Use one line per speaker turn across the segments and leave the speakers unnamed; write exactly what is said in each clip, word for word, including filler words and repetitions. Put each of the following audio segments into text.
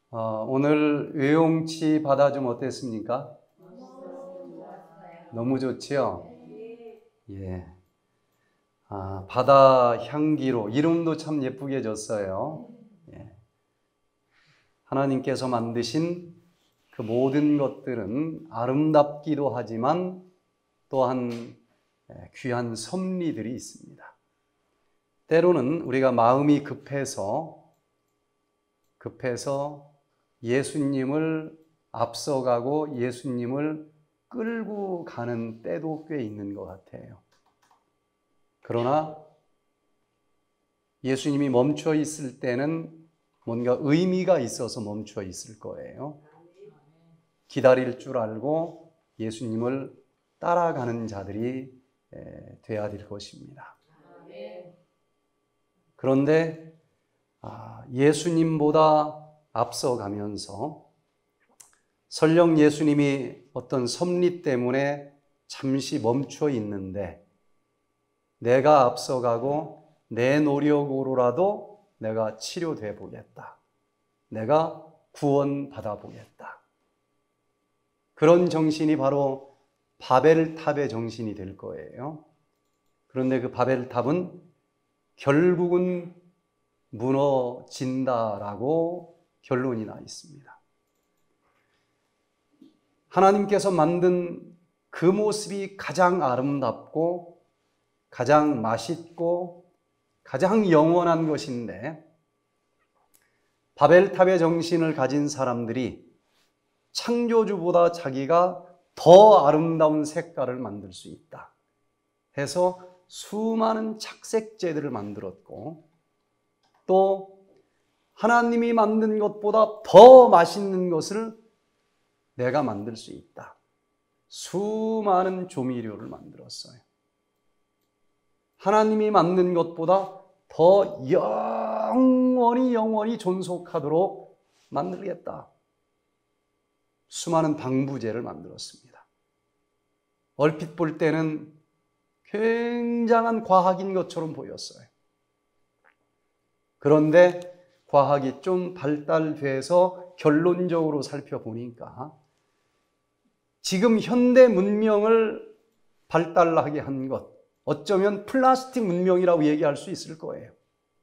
어, 오늘 외용치 바다 좀 어땠습니까? 너무 좋지요? 예. 아, 바다 향기로 이름도 참 예쁘게 졌어요. 예. 하나님께서 만드신 그 모든 것들은 아름답기도 하지만 또한 귀한 섭리들이 있습니다. 때로는 우리가 마음이 급해서 급해서 예수님을 앞서가고 예수님을 끌고 가는 때도 꽤 있는 것 같아요. 그러나 예수님이 멈춰 있을 때는 뭔가 의미가 있어서 멈춰 있을 거예요. 기다릴 줄 알고 예수님을 따라가는 자들이 되어야 될 것입니다. 그런데 예수님보다 앞서가면서 설령 예수님이 어떤 섭리 때문에 잠시 멈춰 있는데 내가 앞서가고 내 노력으로라도 내가 치료돼 보겠다. 내가 구원받아 보겠다. 그런 정신이 바로 바벨탑의 정신이 될 거예요. 그런데 그 바벨탑은 결국은 무너진다라고 결론이 나 있습니다. 하나님께서 만든 그 모습이 가장 아름답고 가장 맛있고 가장 영원한 것인데 바벨탑의 정신을 가진 사람들이 창조주보다 자기가 더 아름다운 색깔을 만들 수 있다 해서 수많은 착색제들을 만들었고 또 하나님이 만든 것보다 더 맛있는 것을 내가 만들 수 있다. 수많은 조미료를 만들었어요. 하나님이 만든 것보다 더 영원히 영원히 존속하도록 만들겠다. 수많은 방부제를 만들었습니다. 얼핏 볼 때는 굉장한 과학인 것처럼 보였어요. 그런데 과학이 좀 발달돼서 결론적으로 살펴보니까 지금 현대 문명을 발달하게 한 것, 어쩌면 플라스틱 문명이라고 얘기할 수 있을 거예요.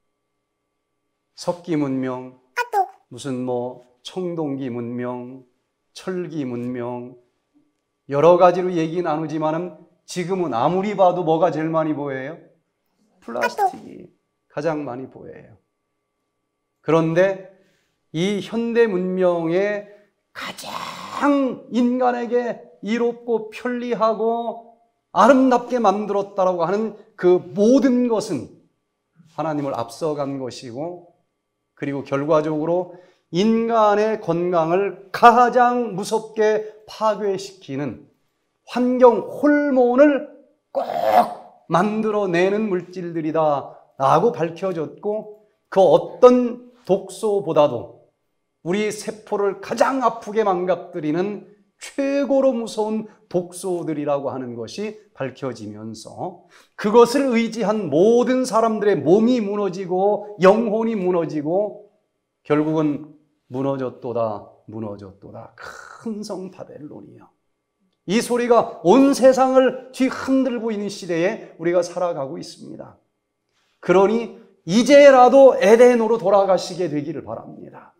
석기 문명, 무슨 뭐 청동기 문명, 철기 문명, 여러 가지로 얘기 나누지만은 지금은 아무리 봐도 뭐가 제일 많이 보여요? 플라스틱이 가장 많이 보여요. 그런데 이 현대 문명의 가장 인간에게 이롭고 편리하고 아름답게 만들었다라고 하는 그 모든 것은 하나님을 앞서간 것이고 그리고 결과적으로 인간의 건강을 가장 무섭게 파괴시키는 환경 호르몬을 꼭 만들어내는 물질들이다 라고 밝혀졌고 그 어떤 독소보다도 우리 세포를 가장 아프게 망가뜨리는 최고로 무서운 독소들이라고 하는 것이 밝혀지면서 그것을 의지한 모든 사람들의 몸이 무너지고 영혼이 무너지고 결국은 무너졌도다 무너졌도다 큰 성 바벨론이요. 이 소리가 온 세상을 뒤흔들고 있는 시대에 우리가 살아가고 있습니다. 그러니 이제라도 에덴으로 돌아가시게 되기를 바랍니다.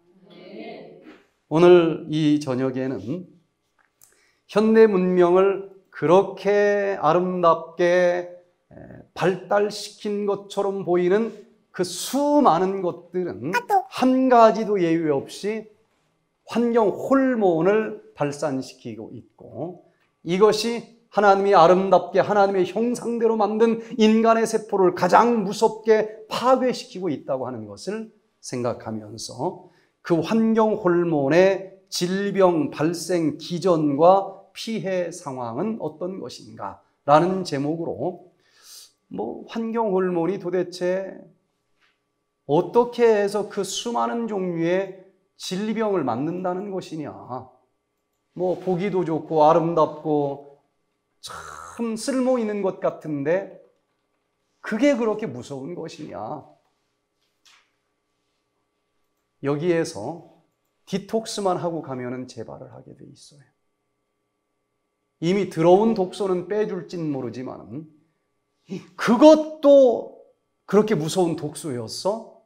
오늘 이 저녁에는 현대 문명을 그렇게 아름답게 발달시킨 것처럼 보이는 그 수많은 것들은 한 가지도 예외 없이 환경 호르몬을 발산시키고 있고 이것이 하나님이 아름답게 하나님의 형상대로 만든 인간의 세포를 가장 무섭게 파괴시키고 있다고 하는 것을 생각하면서 그 환경 호르몬의 질병 발생 기전과 피해 상황은 어떤 것인가 라는 제목으로 뭐 환경 호르몬이 도대체 어떻게 해서 그 수많은 종류의 질병을 만든다는 것이냐, 뭐 보기도 좋고 아름답고 참 쓸모 있는 것 같은데 그게 그렇게 무서운 것이냐. 여기에서 디톡스만 하고 가면은 재발을 하게 돼 있어요. 이미 들어온 독소는 빼줄진 모르지만 그것도 그렇게 무서운 독소였어?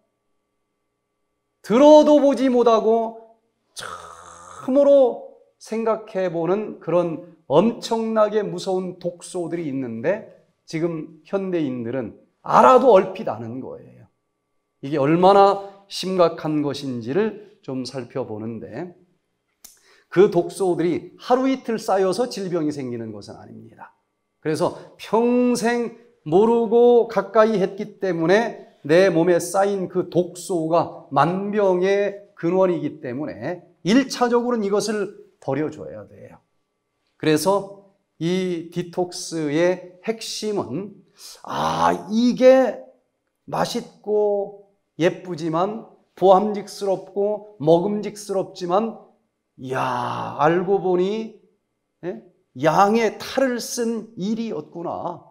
들어도 보지 못하고 참으로 생각해보는 그런 엄청나게 무서운 독소들이 있는데 지금 현대인들은 알아도 얼핏 아는 거예요. 이게 얼마나 심각한 것인지를 좀 살펴보는데, 그 독소들이 하루 이틀 쌓여서 질병이 생기는 것은 아닙니다. 그래서 평생 모르고 가까이 했기 때문에 내 몸에 쌓인 그 독소가 만병의 근원이기 때문에 일차적으로는 이것을 버려줘야 돼요. 그래서 이 디톡스의 핵심은, 아, 이게 맛있고 예쁘지만, 보암직스럽고 먹음직스럽지만, 이야, 알고 보니 예? 양의 탈을 쓴 일이었구나.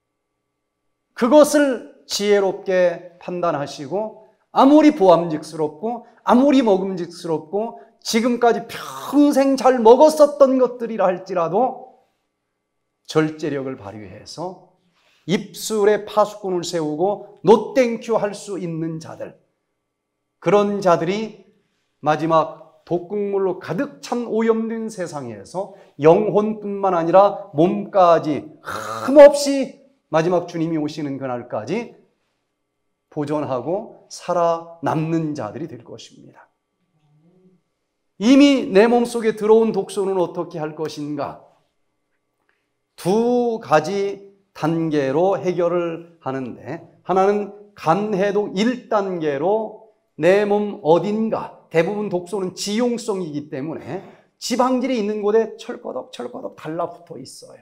그것을 지혜롭게 판단하시고, 아무리 보암직스럽고 아무리 먹음직스럽고 지금까지 평생 잘 먹었었던 것들이라 할지라도 절제력을 발휘해서 입술에 파수꾼을 세우고 노땡큐 할 수 있는 자들, 그런 자들이 마지막 독극물로 가득 찬 오염된 세상에서 영혼뿐만 아니라 몸까지 흠없이 마지막 주님이 오시는 그날까지 보존하고 살아남는 자들이 될 것입니다. 이미 내 몸속에 들어온 독소는 어떻게 할 것인가? 두 가지 단계로 해결을 하는데, 하나는 간해독 일 단계로 내 몸 어딘가, 대부분 독소는 지용성이기 때문에 지방질이 있는 곳에 철거덕 철거덕 달라붙어 있어요.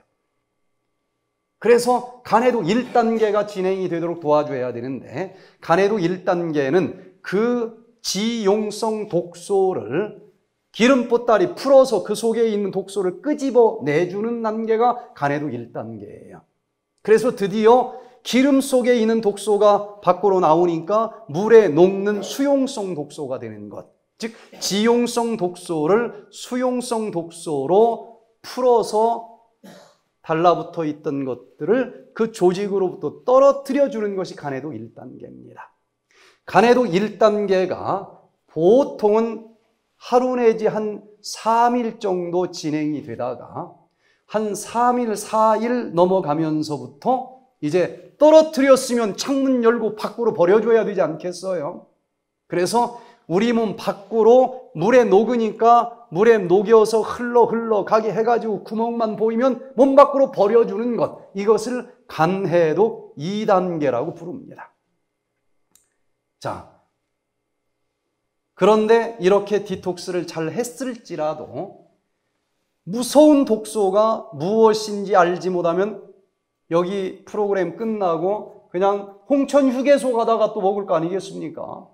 그래서 간해독 일 단계가 진행이 되도록 도와줘야 되는데, 간해독 일 단계는 그 지용성 독소를 기름보따리 풀어서 그 속에 있는 독소를 끄집어 내주는 단계가 간해독 일 단계예요. 그래서 드디어 기름 속에 있는 독소가 밖으로 나오니까 물에 녹는 수용성 독소가 되는 것, 즉 지용성 독소를 수용성 독소로 풀어서 달라붙어 있던 것들을 그 조직으로부터 떨어뜨려 주는 것이 간해독 일 단계입니다. 간해독 일 단계가 보통은 하루 내지 한 삼 일 정도 진행이 되다가 한 삼 일, 사 일 넘어가면서부터 이제 떨어뜨렸으면 창문 열고 밖으로 버려줘야 되지 않겠어요? 그래서 우리 몸 밖으로 물에 녹으니까 물에 녹여서 흘러 흘러 가게 해가지고 구멍만 보이면 몸 밖으로 버려주는 것, 이것을 간해독 이 단계라고 부릅니다. 자, 그런데 이렇게 디톡스를 잘 했을지라도 무서운 독소가 무엇인지 알지 못하면 여기 프로그램 끝나고 그냥 홍천 휴게소 가다가 또 먹을 거 아니겠습니까?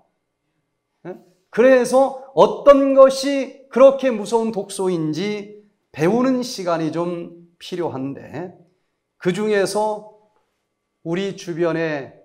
그래서 어떤 것이 그렇게 무서운 독소인지 배우는 시간이 좀 필요한데, 그 중에서 우리 주변에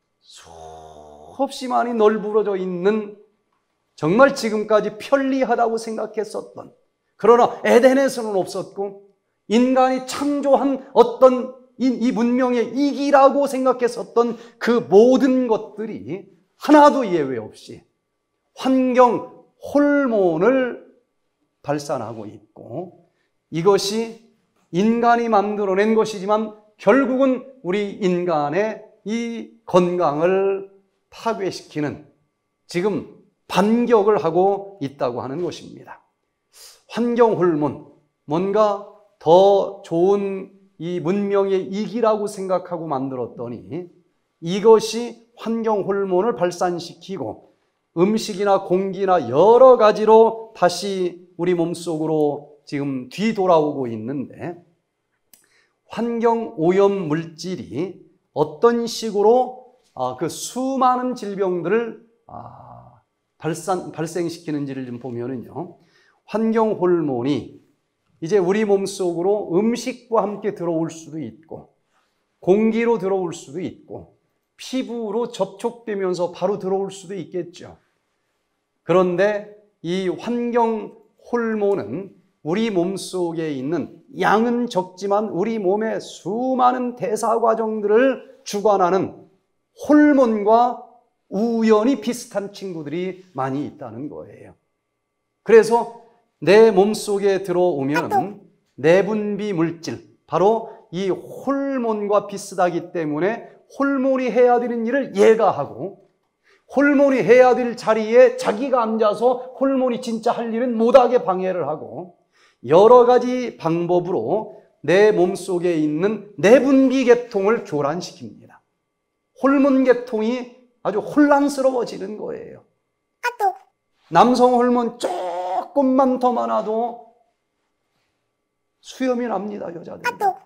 수없이 많이 널브러져 있는, 정말 지금까지 편리하다고 생각했었던, 그러나 에덴에서는 없었고 인간이 창조한 어떤 이, 이 문명의 이기라고 생각했었던 그 모든 것들이 하나도 예외 없이 환경 호르몬을 발산하고 있고, 이것이 인간이 만들어낸 것이지만 결국은 우리 인간의 이 건강을 파괴시키는, 지금 반격을 하고 있다고 하는 것입니다. 환경 호르몬, 뭔가 더 좋은 이 문명의 이기라고 생각하고 만들었더니 이것이 환경 호르몬을 발산시키고 음식이나 공기나 여러 가지로 다시 우리 몸속으로 지금 뒤돌아오고 있는데, 환경 오염 물질이 어떤 식으로 그 수많은 질병들을 발산, 발생시키는지를 좀 보면은요, 환경 호르몬이 이제 우리 몸속으로 음식과 함께 들어올 수도 있고, 공기로 들어올 수도 있고, 피부로 접촉되면서 바로 들어올 수도 있겠죠. 그런데 이 환경 호르몬은 우리 몸속에 있는 양은 적지만 우리 몸의 수많은 대사 과정들을 주관하는 호르몬과 우연히 비슷한 친구들이 많이 있다는 거예요. 그래서 내 몸속에 들어오면 내분비 물질, 바로 이 호르몬과 비슷하기 때문에 호르몬이 해야 되는 일을 얘가 하고, 호르몬이 해야 될 자리에 자기가 앉아서 호르몬이 진짜 할 일은 못하게 방해를 하고, 여러 가지 방법으로 내 몸속에 있는 내분비 계통을 교란시킵니다. 호르몬 계통이 아주 혼란스러워지는 거예요. 남성 호르몬 조금만 더 많아도 수염이 납니다, 여자들.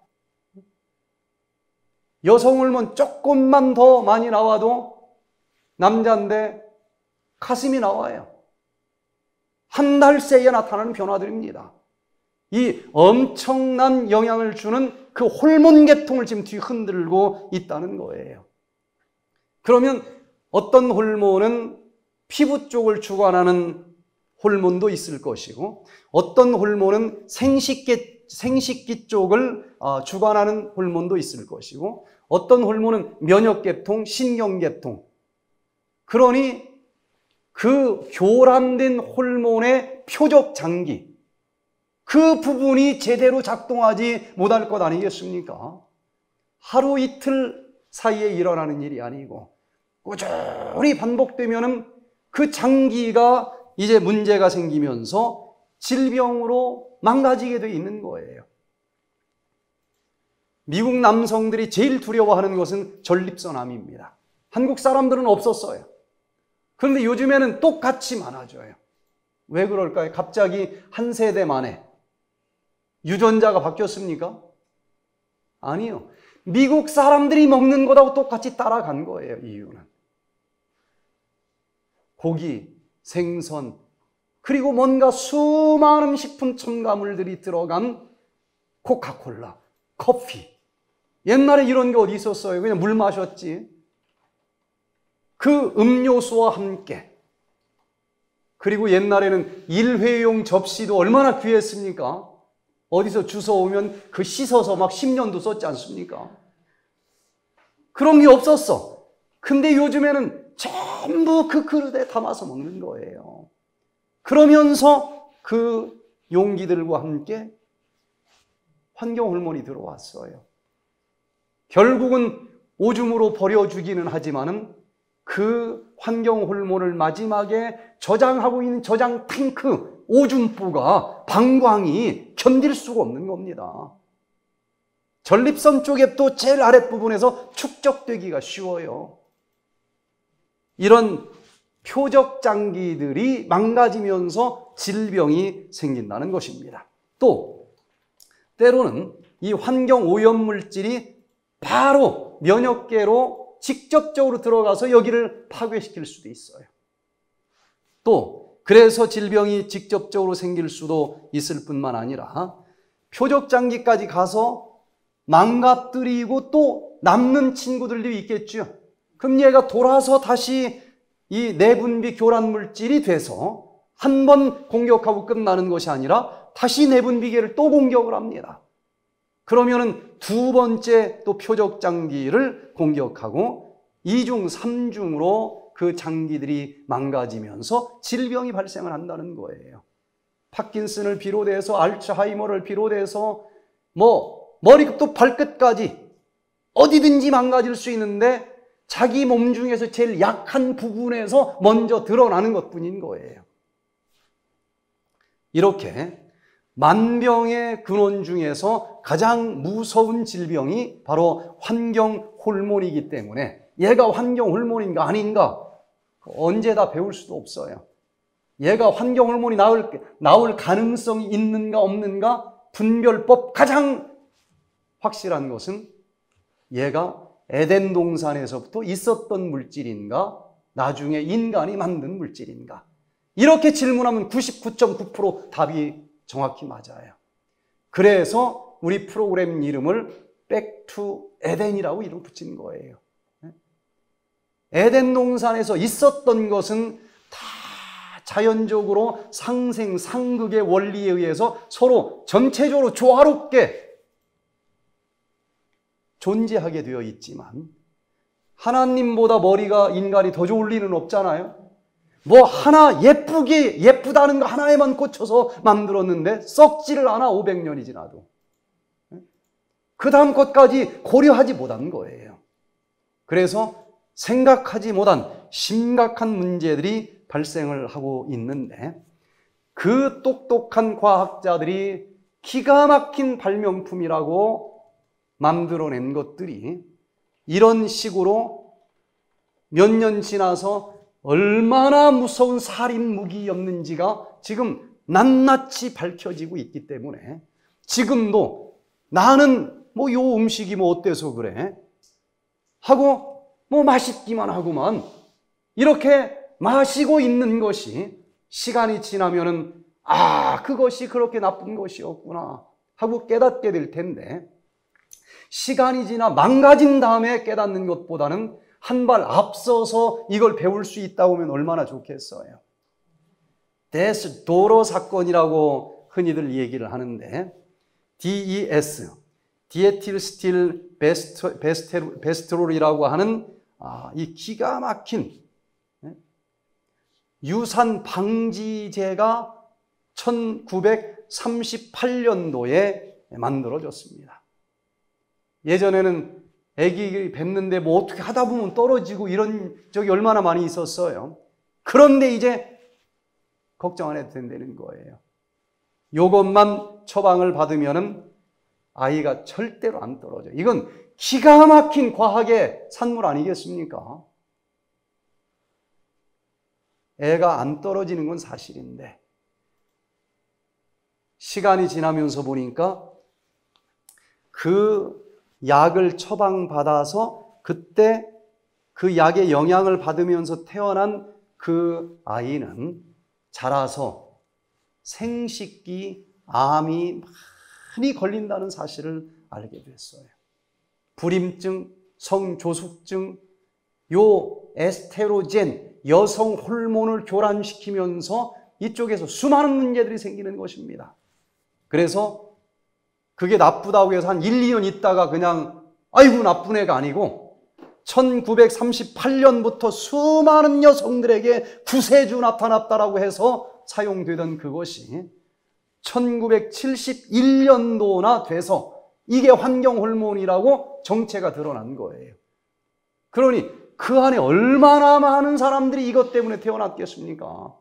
여성 호르몬 조금만 더 많이 나와도 남자인데 가슴이 나와요. 한 달 새에 나타나는 변화들입니다. 이 엄청난 영향을 주는 그 호르몬 계통을 지금 뒤흔들고 있다는 거예요. 그러면 어떤 호르몬은 피부 쪽을 주관하는 호르몬도 있을 것이고, 어떤 호르몬은 생식기, 생식기 쪽을 주관하는 호르몬도 있을 것이고, 어떤 호르몬은 면역계통, 신경계통. 그러니 그 교란된 호르몬의 표적 장기, 그 부분이 제대로 작동하지 못할 것 아니겠습니까? 하루 이틀 사이에 일어나는 일이 아니고 꾸준히 반복되면은 그 장기가 이제 문제가 생기면서 질병으로 망가지게 돼 있는 거예요. 미국 남성들이 제일 두려워하는 것은 전립선암입니다. 한국 사람들은 없었어요. 그런데 요즘에는 똑같이 많아져요. 왜 그럴까요? 갑자기 한 세대 만에 유전자가 바뀌었습니까? 아니요. 미국 사람들이 먹는 것하고 똑같이 따라간 거예요. 이유는 고기, 생선, 그리고 뭔가 수많은 식품 첨가물들이 들어간 코카콜라, 커피. 옛날에 이런 게 어디 있었어요? 그냥 물 마셨지. 그 음료수와 함께. 그리고 옛날에는 일회용 접시도 얼마나 귀했습니까? 어디서 주워오면 그 씻어서 막 십 년도 썼지 않습니까? 그런 게 없었어. 근데 요즘에는 전부 그 그릇에 담아서 먹는 거예요. 그러면서 그 용기들과 함께 환경 호르몬이 들어왔어요. 결국은 오줌으로 버려주기는 하지만은 그 환경 호르몬을 마지막에 저장하고 있는 저장 탱크, 오줌부가, 방광이 견딜 수가 없는 겁니다. 전립선 쪽에 또 제일 아랫부분에서 축적되기가 쉬워요. 이런 표적 장기들이 망가지면서 질병이 생긴다는 것입니다. 또 때로는 이 환경 오염물질이 바로 면역계로 직접적으로 들어가서 여기를 파괴시킬 수도 있어요. 또 그래서 질병이 직접적으로 생길 수도 있을 뿐만 아니라 표적장기까지 가서 망가뜨리고 또 남는 친구들도 있겠죠. 그럼 얘가 돌아서 다시 이 내분비 교란 물질이 돼서 한 번 공격하고 끝나는 것이 아니라 다시 내분비계를 또 공격을 합니다. 그러면은 두 번째 또 표적장기를 공격하고 이중, 삼중으로 그 장기들이 망가지면서 질병이 발생을 한다는 거예요. 파킨슨을 비롯해서 알츠하이머를 비롯해서 뭐 머리부터 발끝까지 어디든지 망가질 수 있는데 자기 몸 중에서 제일 약한 부분에서 먼저 드러나는 것뿐인 거예요. 이렇게 만병의 근원 중에서 가장 무서운 질병이 바로 환경 호르몬이기 때문에 얘가 환경 호르몬인가 아닌가 언제 다 배울 수도 없어요. 얘가 환경 호르몬이 나올, 나올 가능성이 있는가 없는가 분별법 가장 확실한 것은 얘가 에덴 동산에서부터 있었던 물질인가 나중에 인간이 만든 물질인가 이렇게 질문하면 구십구 점 구 퍼센트 답이 정확히 맞아요. 그래서 우리 프로그램 이름을 Back to 에덴이라고 이름 붙인 거예요. 에덴 동산에서 있었던 것은 다 자연적으로 상생, 상극의 원리에 의해서 서로 전체적으로 조화롭게 존재하게 되어 있지만 하나님보다 머리가 인간이 더 좋을 리는 없잖아요. 뭐 하나 예쁘게 예쁘다는 거 하나에만 꽂혀서 만들었는데 썩지를 않아. 오백 년이 지나도. 그 다음 것까지 고려하지 못한 거예요. 그래서 생각하지 못한 심각한 문제들이 발생을 하고 있는데 그 똑똑한 과학자들이 기가 막힌 발명품이라고 만들어낸 것들이 이런 식으로 몇 년 지나서 얼마나 무서운 살인 무기였는지가 지금 낱낱이 밝혀지고 있기 때문에 지금도 나는 뭐 요 음식이 뭐 어때서 그래? 하고 뭐 맛있기만 하고만 이렇게 마시고 있는 것이 시간이 지나면은 아, 그것이 그렇게 나쁜 것이었구나 하고 깨닫게 될 텐데 시간이 지나 망가진 다음에 깨닫는 것보다는 한 발 앞서서 이걸 배울 수 있다고 하면 얼마나 좋겠어요. 데스 도로 사건이라고 흔히들 얘기를 하는데 디이에스, 디에틸스틸 베스테롤이라고 하는 아, 이 기가 막힌 유산 방지제가 천구백삼십팔 년도에 만들어졌습니다. 예전에는 애기 뱉는데 뭐 어떻게 하다 보면 떨어지고 이런 적이 얼마나 많이 있었어요. 그런데 이제 걱정 안 해도 된다는 거예요. 이것만 처방을 받으면은 아이가 절대로 안 떨어져요. 이건 기가 막힌 과학의 산물 아니겠습니까? 애가 안 떨어지는 건 사실인데 시간이 지나면서 보니까 그 약을 처방받아서 그때 그 약의 영향을 받으면서 태어난 그 아이는 자라서 생식기 암이 많이 걸린다는 사실을 알게 됐어요. 불임증, 성조숙증, 요 에스테로겐, 여성 호르몬을 교란시키면서 이쪽에서 수많은 문제들이 생기는 것입니다. 그래서 그게 나쁘다고 해서 한 일, 이 년 있다가 그냥 아이고 나쁜 애가 아니고 천구백삼십팔 년부터 수많은 여성들에게 구세주 나타났다라고 해서 사용되던 그것이 천구백칠십일 년도나 돼서 이게 환경호르몬이라고 정체가 드러난 거예요. 그러니 그 안에 얼마나 많은 사람들이 이것 때문에 태어났겠습니까?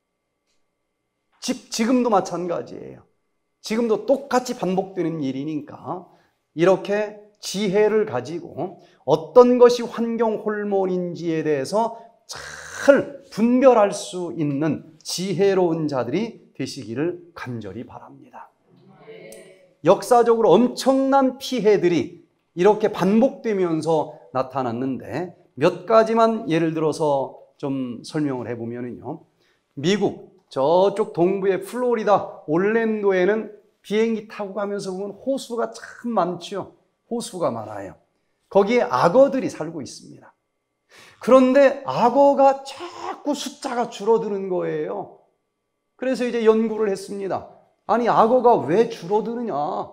지, 지금도 마찬가지예요. 지금도 똑같이 반복되는 일이니까 이렇게 지혜를 가지고 어떤 것이 환경 호르몬인지에 대해서 잘 분별할 수 있는 지혜로운 자들이 되시기를 간절히 바랍니다. 역사적으로 엄청난 피해들이 이렇게 반복되면서 나타났는데 몇 가지만 예를 들어서 좀 설명을 해보면요. 미국 저쪽 동부의 플로리다 올랜도에는 비행기 타고 가면서 보면 호수가 참 많죠. 호수가 많아요. 거기에 악어들이 살고 있습니다. 그런데 악어가 자꾸 숫자가 줄어드는 거예요. 그래서 이제 연구를 했습니다. 아니 악어가 왜 줄어드느냐?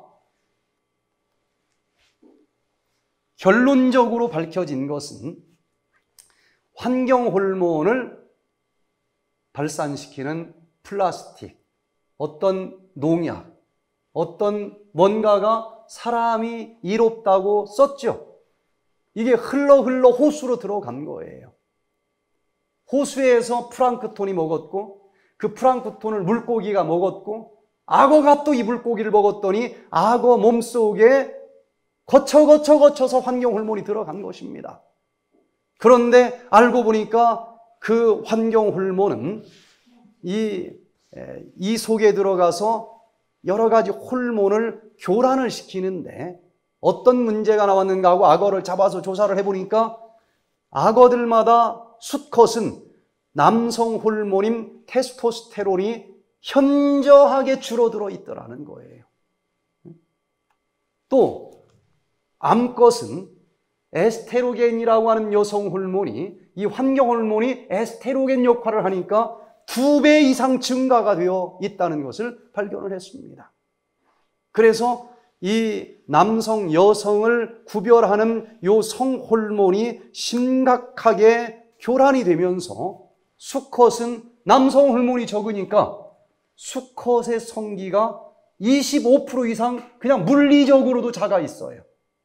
결론적으로 밝혀진 것은 환경 호르몬을 발산시키는 플라스틱, 어떤 농약, 어떤 뭔가가 사람이 이롭다고 썼죠. 이게 흘러 흘러 호수로 들어간 거예요. 호수에서 플랑크톤이 먹었고 그 플랑크톤을 물고기가 먹었고 악어가 또 이 물고기를 먹었더니 악어 몸속에 거쳐 거쳐 거쳐서 환경 호르몬이 들어간 것입니다. 그런데 알고 보니까 그 환경 호르몬은 이, 이 속에 들어가서 여러 가지 호르몬을 교란을 시키는데 어떤 문제가 나왔는가 하고 악어를 잡아서 조사를 해보니까 악어들마다 수컷은 남성 호르몬인 테스토스테론이 현저하게 줄어들어 있더라는 거예요. 또 암컷은 에스테로겐이라고 하는 여성 호르몬이 이 환경 호르몬이 에스테로겐 역할을 하니까 두 배 이상 증가가 되어 있다는 것을 발견을 했습니다. 그래서 이 남성, 여성을 구별하는 요 성호르몬이 심각하게 교란이 되면서 수컷은 남성 호르몬이 적으니까 수컷의 성기가 이십오 퍼센트 이상 그냥 물리적으로도 작아 있어요.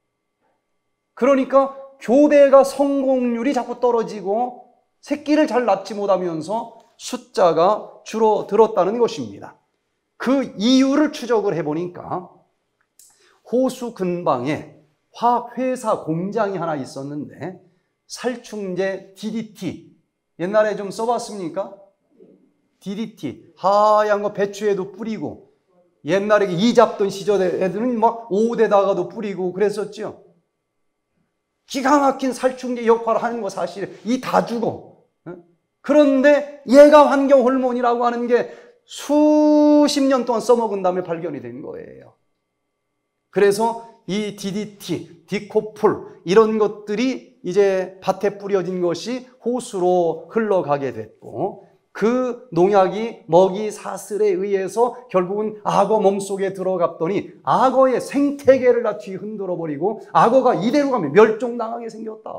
그러니까 교배가 성공률이 자꾸 떨어지고 새끼를 잘 낳지 못하면서 숫자가 줄어들었다는 것입니다. 그 이유를 추적을 해보니까 호수 근방에 화학회사 공장이 하나 있었는데 살충제 디디티, 옛날에 좀 써봤습니까? 디디티, 하얀 거 배추에도 뿌리고, 옛날에 이 잡던 시절에 애들은 막 옷에다가도 뿌리고 그랬었죠. 기가 막힌 살충제 역할을 하는 거 사실 이 다 죽어. 그런데 얘가 환경 호르몬이라고 하는 게 수십 년 동안 써먹은 다음에 발견이 된 거예요. 그래서 이 디디티, 디코풀 이런 것들이 이제 밭에 뿌려진 것이 호수로 흘러가게 됐고, 그 농약이 먹이 사슬에 의해서 결국은 악어 몸속에 들어갔더니 악어의 생태계를 다 뒤흔들어 버리고 악어가 이대로 가면 멸종당하게 생겼다.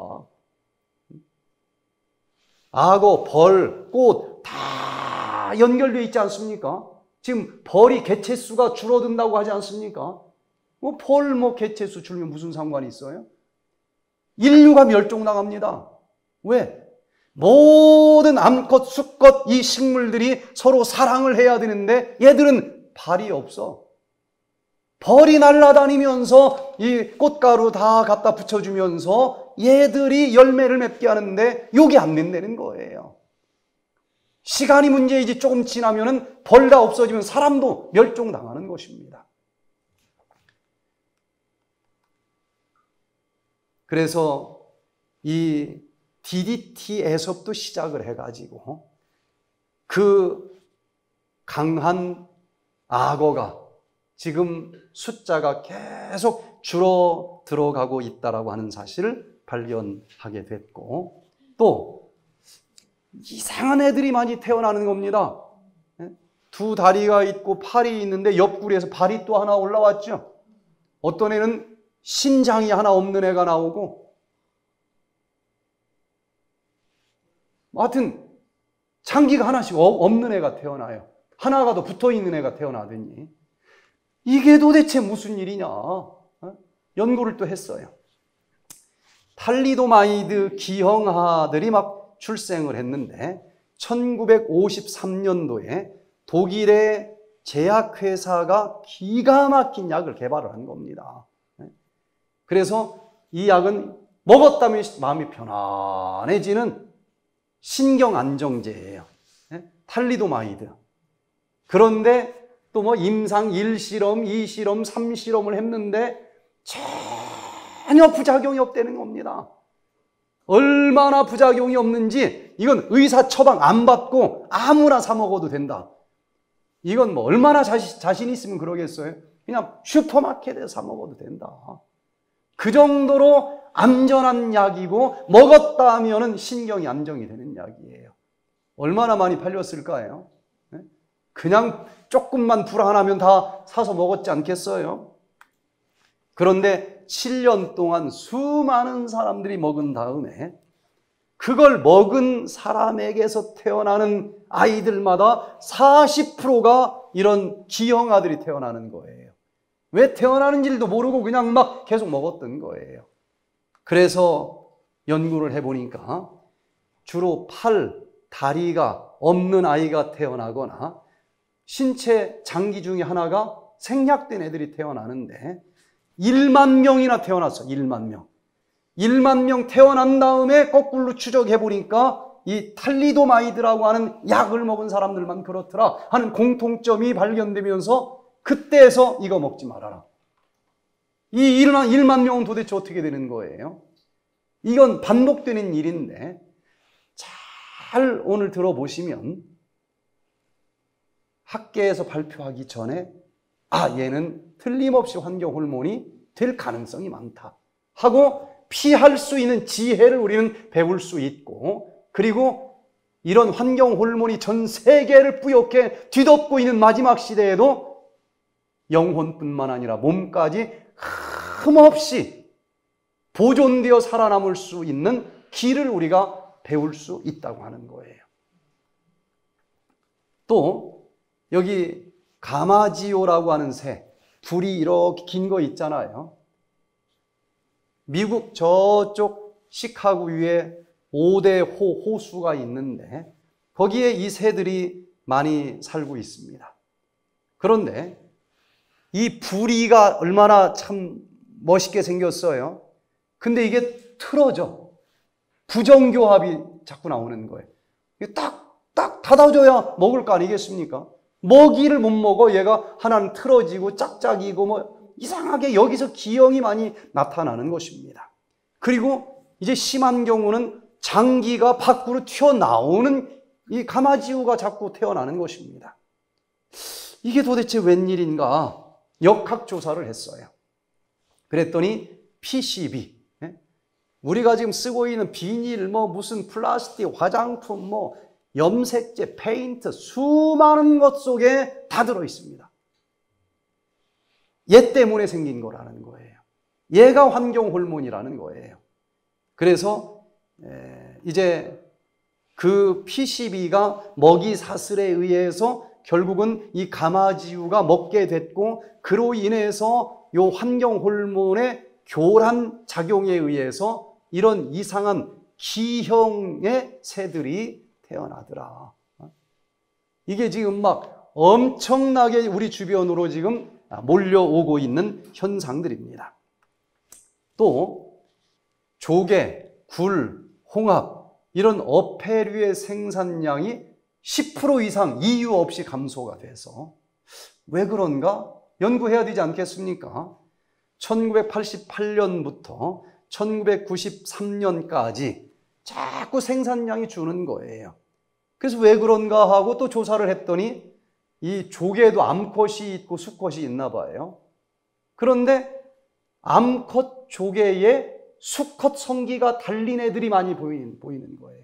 악어, 벌, 꽃 다 연결되어 있지 않습니까? 지금 벌이 개체수가 줄어든다고 하지 않습니까? 뭐 벌, 뭐 개체수 줄면 무슨 상관이 있어요? 인류가 멸종당합니다. 왜? 모든 암컷, 수컷 이 식물들이 서로 사랑을 해야 되는데 얘들은 발이 없어. 벌이 날아다니면서 이 꽃가루 다 갖다 붙여주면서 얘들이 열매를 맺게 하는데 요게 안 된다는 거예요. 시간이 문제이지 조금 지나면은 벌 다 없어지면 사람도 멸종당하는 것입니다. 그래서 이 디디티에서부터 시작을 해가지고 그 강한 악어가 지금 숫자가 계속 줄어 들어가고 있다라고 하는 사실을 발견하게 됐고, 또 이상한 애들이 많이 태어나는 겁니다. 두 다리가 있고 팔이 있는데 옆구리에서 발이 또 하나 올라왔죠. 어떤 애는 신장이 하나 없는 애가 나오고, 하여튼 장기가 하나씩 없는 애가 태어나요. 하나가 더 붙어있는 애가 태어나더니 이게 도대체 무슨 일이냐, 연구를 또 했어요. 탈리도마이드 기형아들이 막 출생을 했는데 천구백오십삼 년도에 독일의 제약회사가 기가 막힌 약을 개발을 한 겁니다. 그래서 이 약은 먹었다면 마음이 편안해지는 신경안정제예요. 탈리도마이드. 그런데 또 뭐 임상 일 실험, 이 실험, 삼 실험을 했는데 전혀 부작용이 없다는 겁니다. 얼마나 부작용이 없는지 이건 의사 처방 안 받고 아무나 사 먹어도 된다. 이건 뭐 얼마나 자신, 자신 있으면 그러겠어요? 그냥 슈퍼마켓에서 사 먹어도 된다. 그 정도로 안전한 약이고 먹었다 하면은 신경이 안정이 되는 약이에요. 얼마나 많이 팔렸을까요? 그냥 조금만 불안하면 다 사서 먹었지 않겠어요? 그런데 칠 년 동안 수많은 사람들이 먹은 다음에 그걸 먹은 사람에게서 태어나는 아이들마다 사십 퍼센트가 이런 기형아들이 태어나는 거예요. 왜 태어나는지도 모르고 그냥 막 계속 먹었던 거예요. 그래서 연구를 해보니까 주로 팔, 다리가 없는 아이가 태어나거나 신체 장기 중에 하나가 생략된 애들이 태어나는데 일만 명이나 태어났어. 일만 명. 일만 명 태어난 다음에 거꾸로 추적해보니까 이 탈리도마이드라고 하는 약을 먹은 사람들만 그렇더라 하는 공통점이 발견되면서 그때에서 이거 먹지 말아라. 이 일만 명은 도대체 어떻게 되는 거예요? 이건 반복되는 일인데 잘 오늘 들어보시면 학계에서 발표하기 전에 아, 얘는 틀림없이 환경 호르몬이 될 가능성이 많다 하고 피할 수 있는 지혜를 우리는 배울 수 있고, 그리고 이런 환경 호르몬이 전 세계를 뿌옇게 뒤덮고 있는 마지막 시대에도 영혼뿐만 아니라 몸까지 흠없이 보존되어 살아남을 수 있는 길을 우리가 배울 수 있다고 하는 거예요. 또 여기 가마지오라고 하는 새, 불이 이렇게 긴 거 있잖아요. 미국 저쪽 시카고주에 오대호 호수가 있는데 거기에 이 새들이 많이 살고 있습니다. 그런데 이 부리가 얼마나 참 멋있게 생겼어요. 근데 이게 틀어져. 부정교합이 자꾸 나오는 거예요. 딱, 딱 닫아줘야 먹을 거 아니겠습니까? 먹이를 못 먹어. 얘가 하나는 틀어지고 짝짝이고 뭐 이상하게 여기서 기형이 많이 나타나는 것입니다. 그리고 이제 심한 경우는 장기가 밖으로 튀어나오는 이 가마지우가 자꾸 태어나는 것입니다. 이게 도대체 웬일인가 역학조사를 했어요. 그랬더니 피씨비, 우리가 지금 쓰고 있는 비닐, 뭐 무슨 플라스틱, 화장품, 뭐 염색제, 페인트, 수많은 것 속에 다 들어 있습니다. 얘 때문에 생긴 거라는 거예요. 얘가 환경 호르몬이라는 거예요. 그래서 이제 그 피씨비가 먹이 사슬에 의해서 결국은 이 가마지우가 먹게 됐고, 그로 인해서 이 환경 호르몬의 교란 작용에 의해서 이런 이상한 기형의 새들이 태어나더라. 이게 지금 막 엄청나게 우리 주변으로 지금 몰려오고 있는 현상들입니다. 또 조개, 굴, 홍합 이런 어패류의 생산량이 십 퍼센트 이상 이유 없이 감소가 돼서 왜 그런가 연구해야 되지 않겠습니까? 천구백팔십팔 년부터 천구백구십삼 년까지 자꾸 생산량이 주는 거예요. 그래서 왜 그런가 하고 또 조사를 했더니 이 조개도 암컷이 있고 수컷이 있나 봐요. 그런데 암컷 조개에 수컷 성기가 달린 애들이 많이 보이는, 보이는 거예요.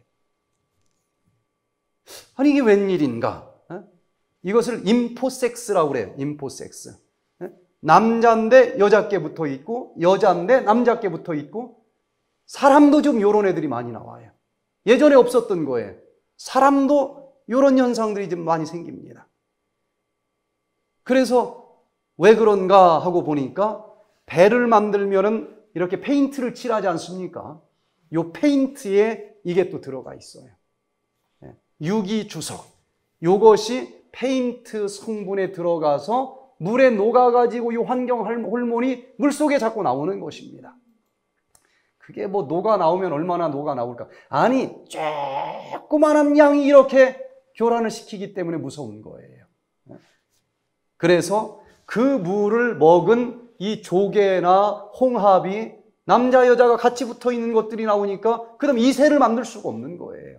아니 이게 웬일인가? 이것을 임포섹스라고 그래요. 임포섹스. 남자인데 여자께 붙어 있고 여자인데 남자께 붙어 있고, 사람도 좀 이런 애들이 많이 나와요. 예전에 없었던 거예요. 사람도 이런 현상들이 좀 많이 생깁니다. 그래서 왜 그런가 하고 보니까 배를 만들면은 이렇게 페인트를 칠하지 않습니까? 이 페인트에 이게 또 들어가 있어요. 유기주석. 이것이 페인트 성분에 들어가서 물에 녹아가지고 이 환경 호르몬이 물속에 자꾸 나오는 것입니다. 그게 뭐 녹아 나오면 얼마나 녹아 나올까? 아니, 조그만한 양이 이렇게 교란을 시키기 때문에 무서운 거예요. 그래서 그 물을 먹은 이 조개나 홍합이 남자 여자가 같이 붙어 있는 것들이 나오니까 그다음 이세를 만들 수가 없는 거예요.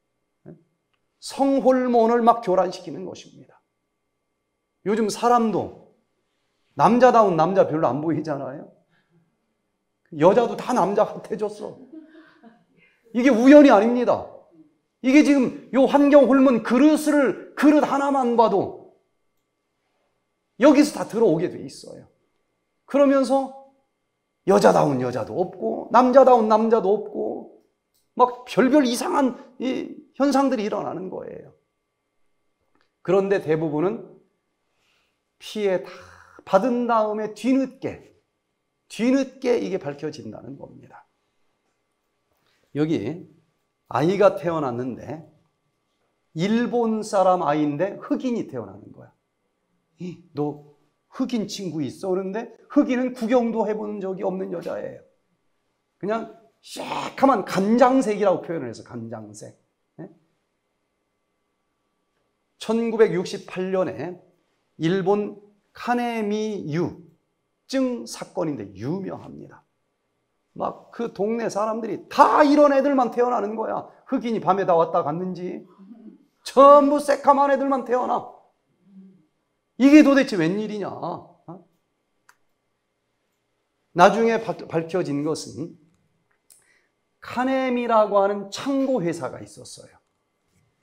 성호르몬을 막 교란시키는 것입니다. 요즘 사람도 남자다운 남자 별로 안 보이잖아요. 여자도 다 남자 같아졌어. 이게 우연이 아닙니다. 이게 지금 요 환경 호르몬 그릇을 그릇 하나만 봐도 여기서 다 들어오게 돼 있어요. 그러면서 여자다운 여자도 없고 남자다운 남자도 없고 막 별별 이상한 이 현상들이 일어나는 거예요. 그런데 대부분은 피해 다 받은 다음에 뒤늦게 뒤늦게 이게 밝혀진다는 겁니다. 여기 아이가 태어났는데 일본 사람 아이인데 흑인이 태어나는 거야. 너 흑인 친구 있어? 그런데 흑인은 구경도 해본 적이 없는 여자예요. 그냥 새카만 간장색이라고 표현을 해서 간장색. 천구백육십팔 년에 일본 카네미유증 사건인데 유명합니다. 막 그 동네 사람들이 다 이런 애들만 태어나는 거야. 흑인이 밤에 다 왔다 갔는지 전부 새카만 애들만 태어나. 이게 도대체 웬일이냐? 나중에 밝혀진 것은 카네미라고 하는 창고 회사가 있었어요.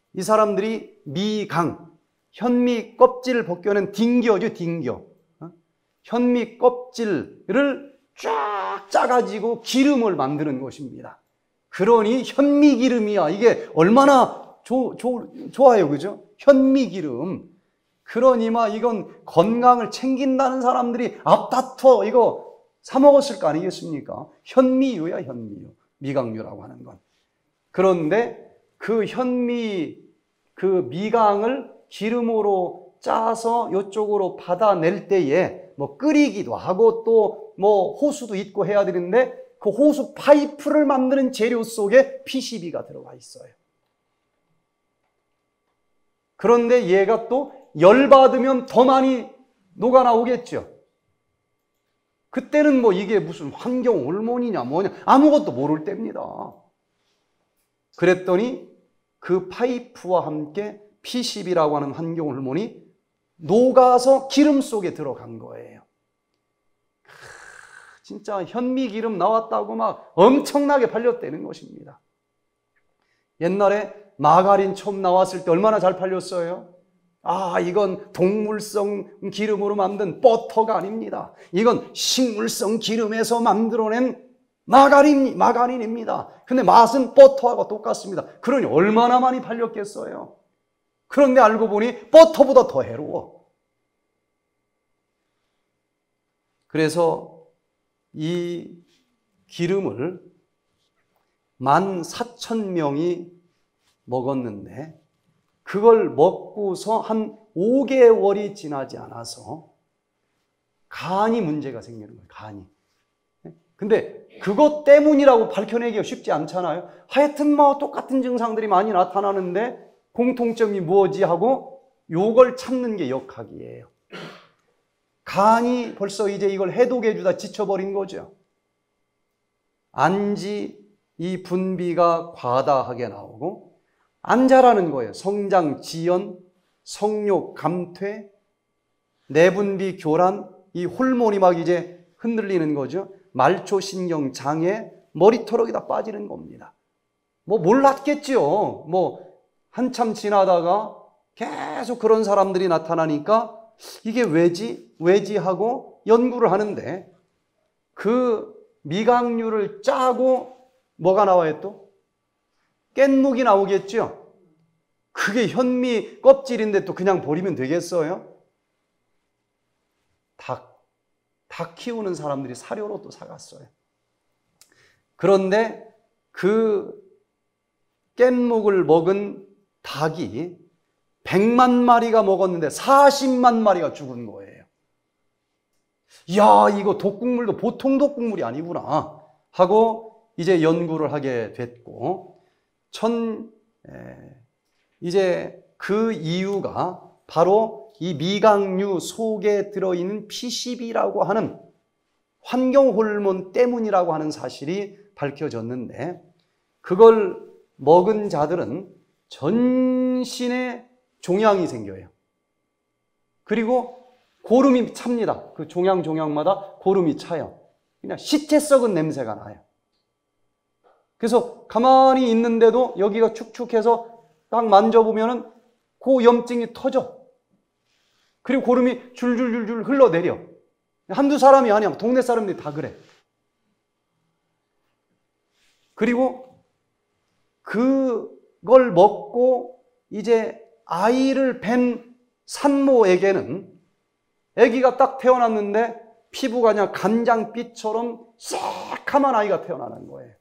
이 사람들이 미강, 현미 껍질을 벗겨낸 딩겨죠, 딩겨. 현미 껍질을 쫙 짜가지고 기름을 만드는 것입니다. 그러니 현미기름이야. 이게 얼마나 조, 조, 좋아요. 그죠? 현미기름. 그러니만 이건 건강을 챙긴다는 사람들이 앞다퉈 이거 사 먹었을 거 아니겠습니까? 현미유야, 현미유. 미강유라고 하는 건. 그런데 그 현미, 그 미강을 기름으로 짜서 이쪽으로 받아낼 때에 뭐 끓이기도 하고 또 뭐 호수도 있고 해야 되는데 그 호수 파이프를 만드는 재료 속에 피시비가 들어가 있어요. 그런데 얘가 또 열받으면 더 많이 녹아 나오겠죠. 그때는 뭐 이게 무슨 환경 호르몬이냐 뭐냐 아무것도 모를 때입니다. 그랬더니 그 파이프와 함께 피시비라고 하는 환경 호르몬이 녹아서 기름 속에 들어간 거예요. 진짜 현미기름 나왔다고 막 엄청나게 팔렸다는 것입니다. 옛날에 마가린 처음 나왔을 때 얼마나 잘 팔렸어요? 아, 이건 동물성 기름으로 만든 버터가 아닙니다. 이건 식물성 기름에서 만들어낸 마가린, 마가린입니다. 근데 맛은 버터하고 똑같습니다. 그러니 얼마나 많이 팔렸겠어요? 그런데 알고 보니 버터보다 더 해로워. 그래서 이 기름을 만 사천 명이 먹었는데 그걸 먹고서 한 오 개월이 지나지 않아서 간이 문제가 생기는 거예요. 간이. 근데 그것 때문이라고 밝혀내기가 쉽지 않잖아요. 하여튼 뭐 똑같은 증상들이 많이 나타나는데 공통점이 뭐지 하고 요걸 찾는 게 역학이에요. 간이 벌써 이제 이걸 해독해 주다 지쳐버린 거죠. 안지 이 분비가 과다하게 나오고 안 자라는 거예요. 성장 지연, 성욕 감퇴, 내분비 교란, 이 호르몬이 막 이제 흔들리는 거죠. 말초신경 장애, 머리털이 다 빠지는 겁니다. 뭐 몰랐겠죠. 뭐 한참 지나다가 계속 그런 사람들이 나타나니까 이게 왜지? 왜지? 하고 연구를 하는데 그 미강유를 짜고 뭐가 나와요 또? 깻묵이 나오겠죠? 그게 현미 껍질인데 또 그냥 버리면 되겠어요? 닭, 닭 키우는 사람들이 사료로 또 사갔어요. 그런데 그 깻묵을 먹은 닭이 백만 마리가 먹었는데 사십만 마리가 죽은 거예요. 이야, 이거 독국물도 보통 독국물이 아니구나 하고 이제 연구를 하게 됐고, 천, 에, 이제 그 이유가 바로 이 미강유 속에 들어있는 피시비라고 하는 환경 호르몬 때문이라고 하는 사실이 밝혀졌는데, 그걸 먹은 자들은 전신에 종양이 생겨요. 그리고 고름이 찹니다. 그 종양 종양마다 고름이 차요. 그냥 시체 썩은 냄새가 나요. 그래서 가만히 있는데도 여기가 축축해서 딱 만져보면은 그 염증이 터져. 그리고 고름이 줄줄줄줄 흘러내려. 한두 사람이 아니야. 동네 사람들이 다 그래. 그리고 그걸 먹고 이제 아이를 뵌 산모에게는 아기가 딱 태어났는데 피부가 그냥 간장빛처럼 새카만 아이가 태어나는 거예요.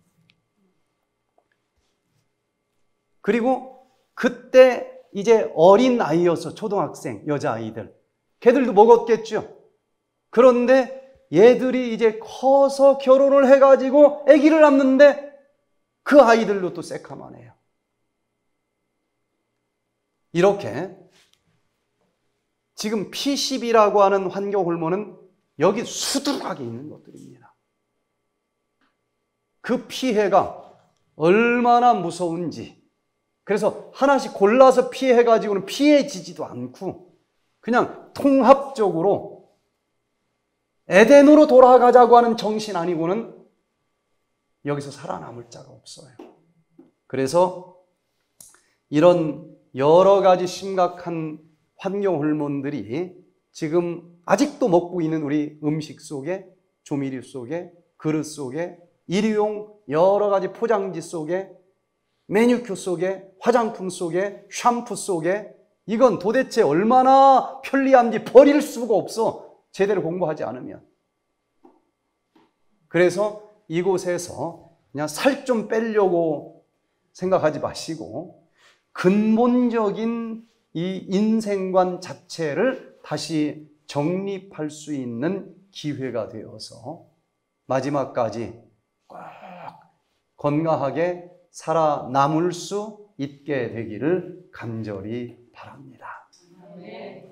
그리고 그때 이제 어린 아이여서 초등학생 여자아이들 걔들도 먹었겠죠. 그런데 얘들이 이제 커서 결혼을 해가지고 아기를 낳는데 그 아이들도 또 새카만해요. 이렇게 지금 피십이라고 하는 환경 호르몬은 여기 수두룩하게 있는 것들입니다. 그 피해가 얼마나 무서운지, 그래서 하나씩 골라서 피해가지고는 피해지지도 않고 그냥 통합적으로 에덴으로 돌아가자고 하는 정신 아니고는 여기서 살아남을 자가 없어요. 그래서 이런 여러 가지 심각한 환경 호르몬들이 지금 아직도 먹고 있는 우리 음식 속에, 조미료 속에, 그릇 속에, 일회용 여러 가지 포장지 속에, 매니큐어 속에, 화장품 속에, 샴푸 속에, 이건 도대체 얼마나 편리한지 버릴 수가 없어, 제대로 공부하지 않으면. 그래서 이곳에서 그냥 살 좀 빼려고 생각하지 마시고 근본적인 이 인생관 자체를 다시 정립할 수 있는 기회가 되어서 마지막까지 꼭 건강하게 살아남을 수 있게 되기를 간절히 바랍니다. 네.